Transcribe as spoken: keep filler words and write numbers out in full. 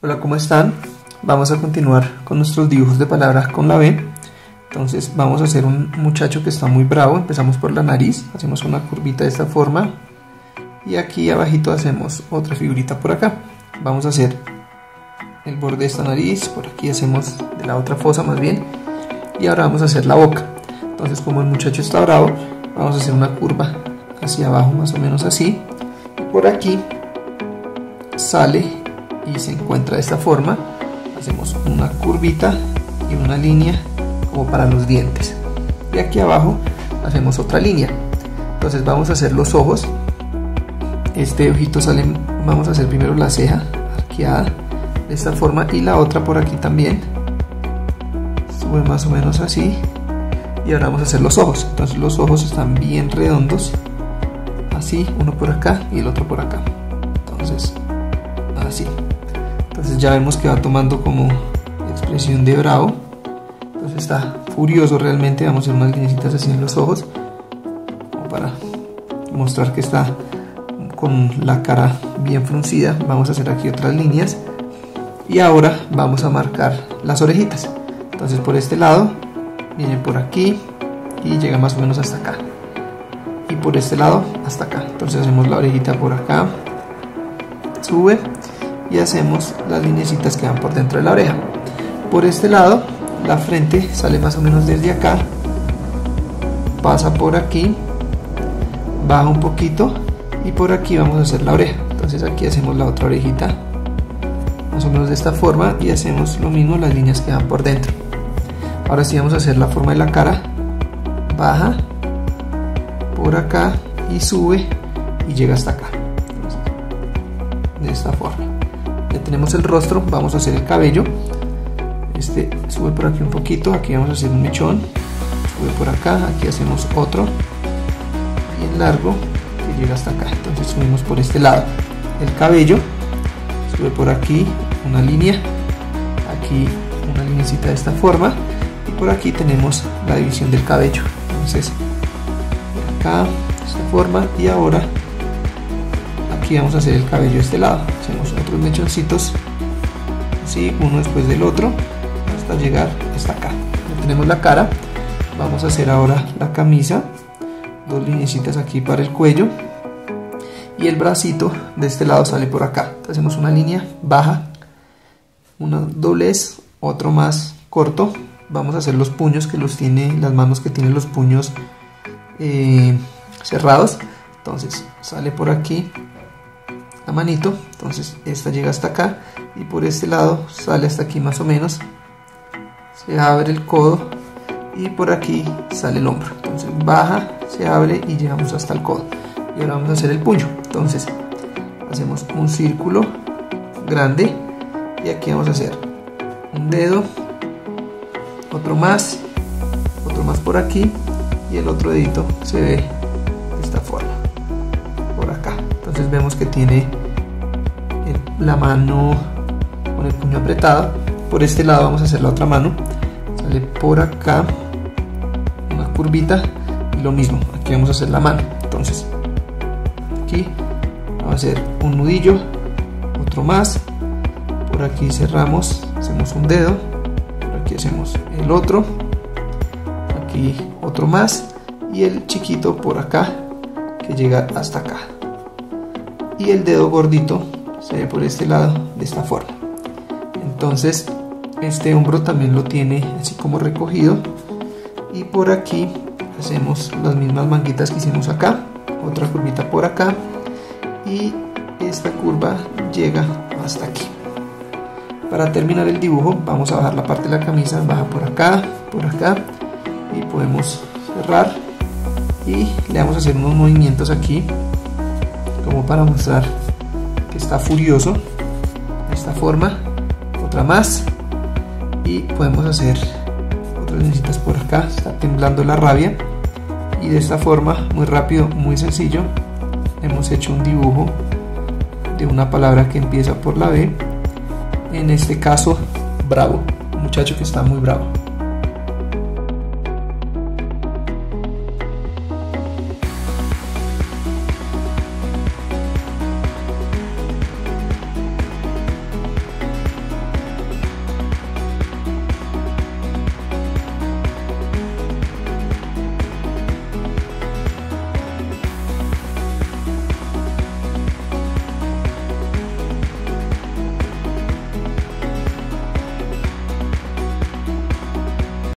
Hola, ¿cómo están? Vamos a continuar con nuestros dibujos de palabras con la B. Entonces vamos a hacer un muchacho que está muy bravo. Empezamos por la nariz, hacemos una curvita de esta forma y aquí abajito hacemos otra figurita por acá. Vamos a hacer el borde de esta nariz, por aquí hacemos de la otra fosa más bien, y ahora vamos a hacer la boca. Entonces, como el muchacho está bravo, vamos a hacer una curva hacia abajo más o menos así, y por aquí sale y se encuentra de esta forma. Hacemos una curvita y una línea como para los dientes, y aquí abajo hacemos otra línea. Entonces vamos a hacer los ojos. Este ojito sale, vamos a hacer primero la ceja arqueada de esta forma y la otra por aquí también sube más o menos así, y ahora vamos a hacer los ojos. Entonces los ojos están bien redondos así, uno por acá y el otro por acá, entonces así. Entonces ya vemos que va tomando como expresión de bravo, entonces está furioso realmente. Vamos a hacer unas linecitas así en los ojos como para mostrar que está con la cara bien fruncida. Vamos a hacer aquí otras líneas y ahora vamos a marcar las orejitas. Entonces por este lado viene por aquí y llega más o menos hasta acá, y por este lado hasta acá. Entonces hacemos la orejita por acá, sube y hacemos las linecitas que van por dentro de la oreja. Por este lado la frente sale más o menos desde acá, pasa por aquí, baja un poquito y por aquí vamos a hacer la oreja. Entonces aquí hacemos la otra orejita más o menos de esta forma y hacemos lo mismo, las líneas que van por dentro. Ahora sí vamos a hacer la forma de la cara, baja por acá y sube y llega hasta acá. Entonces, de esta forma ya tenemos el rostro. Vamos a hacer el cabello. Este sube por aquí un poquito, aquí vamos a hacer un mechón, sube por acá, aquí hacemos otro bien largo que llega hasta acá. Entonces subimos por este lado el cabello, sube por aquí una línea, aquí una linecita de esta forma, y por aquí tenemos la división del cabello. Entonces por acá de esta forma, y ahora aquí vamos a hacer el cabello de este lado. Hacemos otros mechoncitos así, uno después del otro, hasta llegar hasta acá. Ya tenemos la cara. Vamos a hacer ahora la camisa, dos linecitas aquí para el cuello, y el bracito de este lado sale por acá. Entonces hacemos una línea baja, una doblez, otro más corto. Vamos a hacer los puños, que los tiene, las manos que tienen los puños eh, cerrados. Entonces sale por aquí la manito, entonces esta llega hasta acá, y por este lado sale hasta aquí más o menos, se abre el codo y por aquí sale el hombro. Entonces baja, se abre y llegamos hasta el codo. Y ahora vamos a hacer el puño. Entonces hacemos un círculo grande y aquí vamos a hacer un dedo, otro más, otro más por aquí, y el otro dedito se ve de esta forma por acá. Entonces vemos que tiene el, la mano con el puño apretado. Por este lado vamos a hacer la otra mano, sale por acá una curvita y lo mismo, aquí vamos a hacer la mano. Entonces aquí vamos a hacer un nudillo, otro más, por aquí cerramos, hacemos un dedo, por aquí hacemos el otro, aquí otro más, y el chiquito por acá que llega hasta acá, y el dedo gordito se ve por este lado de esta forma. Entonces este hombro también lo tiene así como recogido, y por aquí hacemos las mismas manguitas que hicimos acá, otra curvita por acá, y esta curva llega hasta aquí. Para terminar el dibujo vamos a bajar la parte de la camisa, baja por acá, por acá, y podemos cerrar, y le vamos a hacer unos movimientos aquí como para mostrar que está furioso, de esta forma, otra más, y podemos hacer otras linecitas por acá, está temblando la rabia, y de esta forma, muy rápido, muy sencillo, hemos hecho un dibujo de una palabra que empieza por la B, en este caso bravo, un muchacho que está muy bravo.